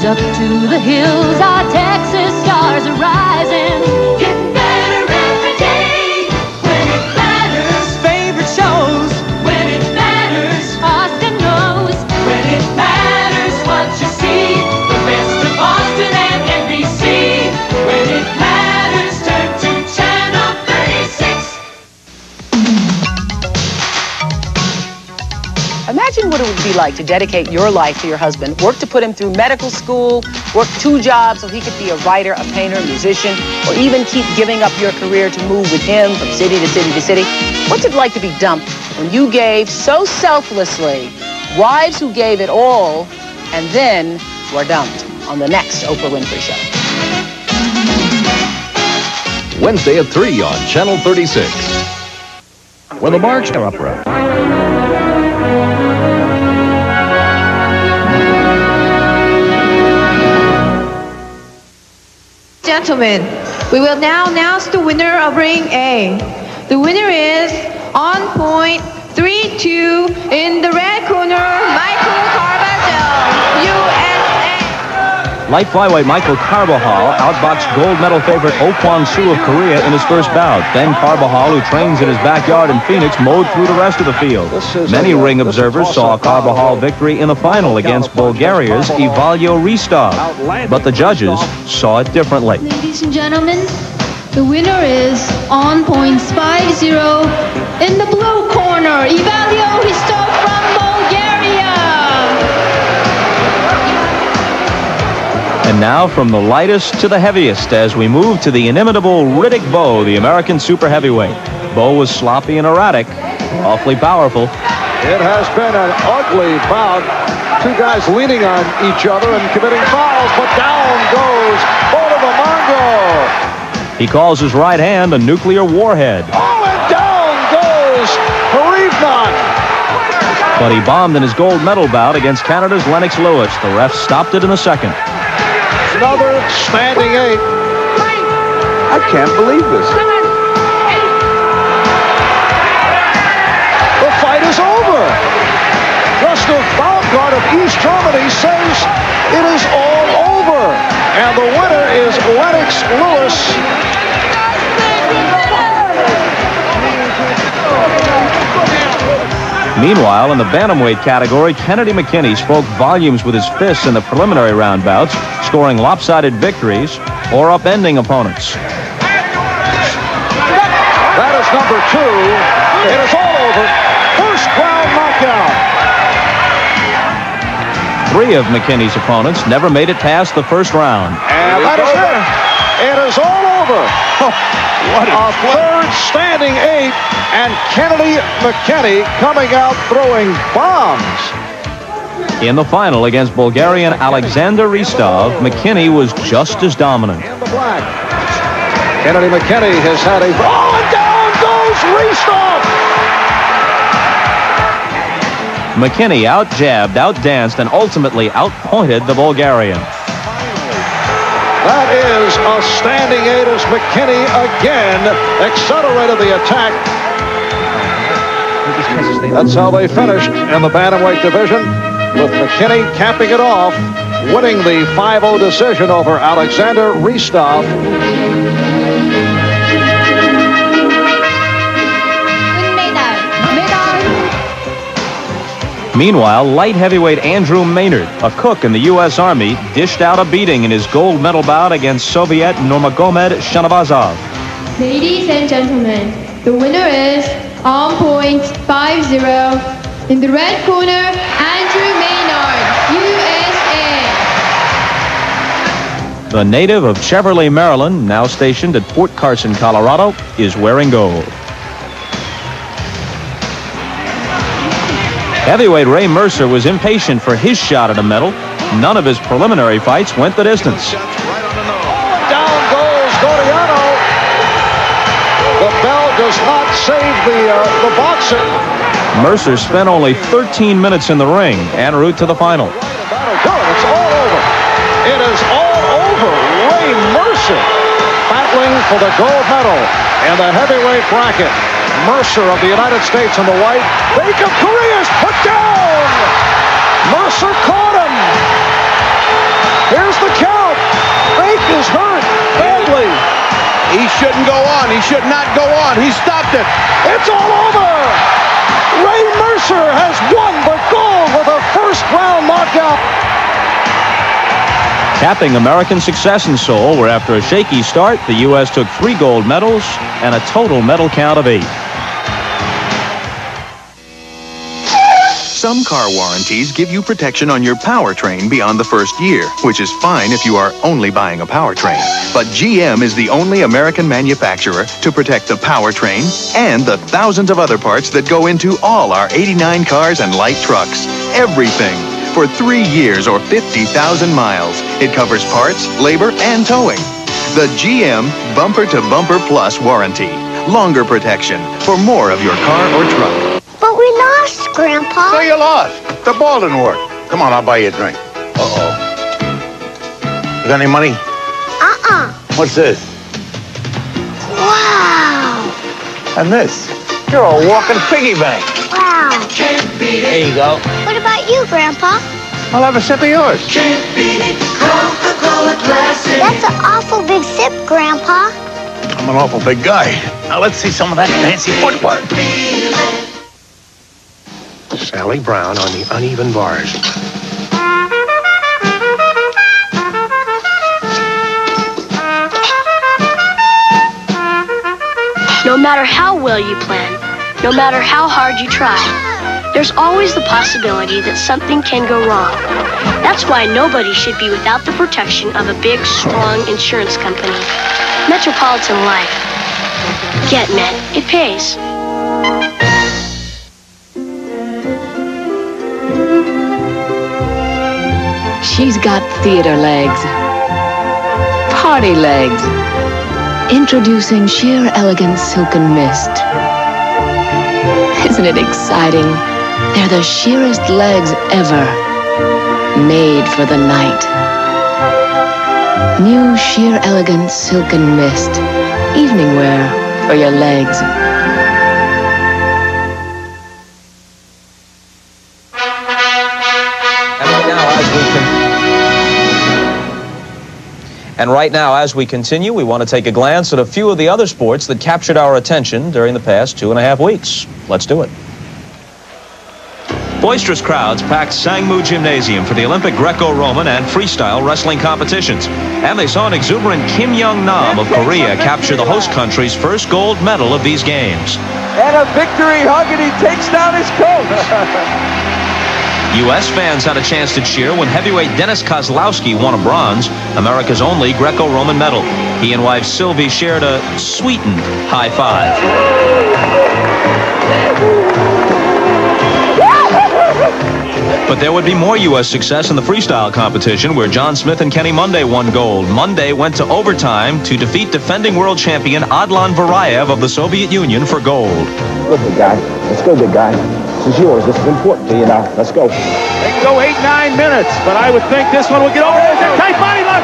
up to the hills, our Texas stars are rising. Getting better every day. When it matters, favorite shows. When it matters, Austin knows. When it matters, what you see. The best of Austin and NBC. When it matters, turn to Channel 36. Imagine what it would be like to dedicate your life to your husband, work to put him through medical school, work 2 jobs so he could be a writer, a painter, a musician, or even keep giving up your career to move with him from city to city to city. What's it like to be dumped when you gave so selflessly? Wives who gave it all and then were dumped on the next Oprah Winfrey Show. Wednesday at 3 on Channel 36. When the March Opera. Gentlemen, we will now announce the winner of Ring A. The winner is on point 3-2 in the red corner, Michael Carbajal, USA. Light flyweight Michael Carbajal outboxed gold medal favorite Oh Kwang-soo of Korea in his first bout. Then Carbajal, who trains in his backyard in Phoenix, mowed through the rest of the field. Many ring observers saw a Carbajal victory in the final against Bulgaria's Ivalio Ristov, but the judges saw it differently. Ladies and gentlemen, the winner is on points 5-0 in the blue corner, Ivalio Ristov from Bulgaria. And now from the lightest to the heaviest as we move to the inimitable Riddick Bowe, the American super heavyweight. Bowe was sloppy and erratic, awfully powerful. It has been an ugly bout. 2 guys leaning on each other and committing fouls, but down goes Mongo. He calls his right hand a nuclear warhead. Oh, and down goes Hrivnat. But he bombed in his gold medal bout against Canada's Lennox Lewis. The ref stopped it in the second. Another standing 8. I can't believe this. The fight is over. Gustav Baumgart of East Germany says it is all over. And the winner is Lennox Lewis. Meanwhile, in the bantamweight category, Kennedy McKinney spoke volumes with his fists in the preliminary round bouts, scoring lopsided victories or upending opponents. That is number 2. It is all over. First round knockout. 3 of McKinney's opponents never made it past the first round. And that is it. It is all over. What a third standing 8, and Kennedy McKinney coming out throwing bombs. In the final against Bulgarian Alexander Ristov, McKinney was just as dominant. In the black. Kennedy McKinney has had a... Oh, and down goes Ristov! McKinney out-jabbed, out-danced, and ultimately out-pointed the Bulgarian. That is a standing 8 as McKinney again accelerated the attack. That's how they finished in the bantamweight division, with McKinney capping it off, winning the 5-0 decision over Alexander Ristov. Meanwhile, light heavyweight Andrew Maynard, a cook in the U.S. Army, dished out a beating in his gold medal bout against Soviet Nurmagomedov Shanavazov. Ladies and gentlemen, the winner is on point 5-0 in the red corner, Andrew Maynard, USA. The native of Cheverly, Maryland, now stationed at Fort Carson, Colorado, is wearing gold. Heavyweight Ray Mercer was impatient for his shot at a medal. None of his preliminary fights went the distance. Down goes Goriano. The bell does not save the boxer. Mercer spent only 13 minutes in the ring en route to the final. It's all over. It is all over. Ray Mercer battling for the gold medal in the heavyweight bracket. Mercer of the United States in the white. Baek of Korea is put down. Mercer caught him. Here shouldn't go on. He should not go on. He stopped it. It's all over. Ray Mercer has won the gold with a first-round knockout. Capping American success in Seoul, where after a shaky start, the U.S. took 3 gold medals and a total medal count of 8. Some car warranties give you protection on your powertrain beyond the first year, which is fine if you are only buying a powertrain. But GM is the only American manufacturer to protect the powertrain and the thousands of other parts that go into all our 89 cars and light trucks. Everything. For 3 years or 50,000 miles. It covers parts, labor, and towing. The GM Bumper to Bumper Plus warranty. Longer protection for more of your car or truck. But we lost, Grandpa. So you lost. The ball didn't work. Come on, I'll buy you a drink. Uh-oh. You got any money? Uh-uh. What's this? Wow. And this? You're a walking piggy bank. Wow. There you go. What about you, Grandpa? I'll have a sip of yours. Can't beat it. Coca-Cola Classic. That's an awful big sip, Grandpa. I'm an awful big guy. Now let's see some of that fancy footwork. Sally Brown on the uneven bars. No matter how well you plan, no matter how hard you try, there's always the possibility that something can go wrong. That's why nobody should be without the protection of a big, strong insurance company. Metropolitan Life. Get Met. It pays. She's got theater legs, party legs. Introducing Sheer Elegance Silken Mist. Isn't it exciting? They're the sheerest legs ever, made for the night. New Sheer Elegance Silken Mist, evening wear for your legs. And right now, as we continue, we want to take a glance at a few of the other sports that captured our attention during the past 2.5 weeks. Let's do it. Boisterous crowds packed Sangmu Gymnasium for the Olympic Greco-Roman and freestyle wrestling competitions. And they saw an exuberant Kim Young-nam of Korea capture the host country's first gold medal of these games. And a victory hug, and he takes down his coach. U.S. fans had a chance to cheer when heavyweight Dennis Kozlowski won a bronze, America's only Greco-Roman medal. He and wife Sylvie shared a sweetened high five. But there would be more U.S. success in the freestyle competition, where John Smith and Kenny Monday won gold. Monday went to overtime to defeat defending world champion Adlan Varayev of the Soviet Union for gold. Good, big guy. Let's go, big guy. This is yours. This is important to you now. Let's go. They can go 8-9 minutes, but I would think this one will get over. There's a tight body lock.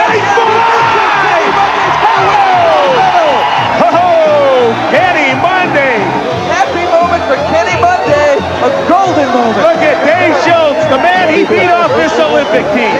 Oh, Kenny Monday. Happy moment for Kenny Monday. A golden moment. Look at Dave Schultz, the man he beat off this Olympic team.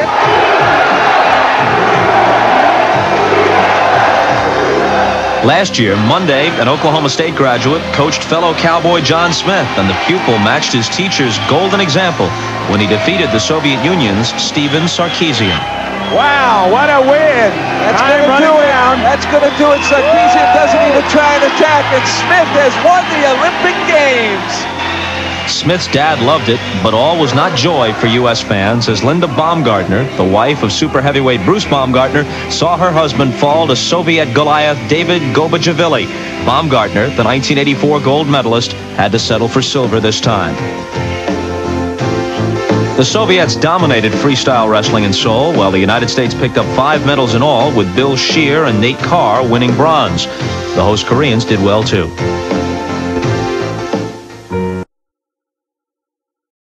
Last year, Monday, an Oklahoma State graduate, coached fellow cowboy John Smith, and the pupil matched his teacher's golden example when he defeated the Soviet Union's Steven Sarkisian. Wow, what a win! That's going to do it. That's going to do it. Sarkisian doesn't even try an attack, and Smith has won the Olympic Games. Smith's dad loved it, but all was not joy for U.S. fans as Linda Baumgartner, the wife of super heavyweight Bruce Baumgartner, saw her husband fall to Soviet Goliath David Gobajevili. Baumgartner, the 1984 gold medalist, had to settle for silver this time. The Soviets dominated freestyle wrestling in Seoul, while the United States picked up 5 medals in all, with Bill Scheer and Nate Carr winning bronze. The host Koreans did well, too.